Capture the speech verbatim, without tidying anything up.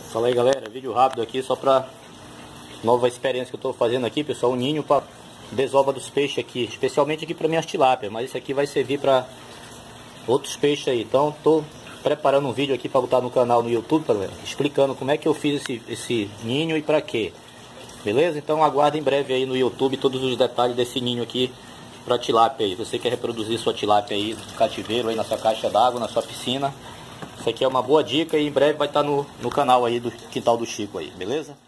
Fala aí, galera, vídeo rápido aqui só pra nova experiência que eu tô fazendo aqui, pessoal, um ninho pra desova dos peixes aqui, especialmente aqui pra minhas tilápias, mas isso aqui vai servir pra outros peixes aí. Então tô preparando um vídeo aqui pra botar no canal no YouTube, pra, explicando como é que eu fiz esse, esse ninho e pra quê, beleza? Então aguarde em breve aí no YouTube todos os detalhes desse ninho aqui pra tilápia aí. Você quer reproduzir sua tilápia aí no cativeiro, aí na sua caixa d'água, na sua piscina, isso aqui é uma boa dica e em breve vai estar no, no canal aí do Quintal do Chico aí, beleza?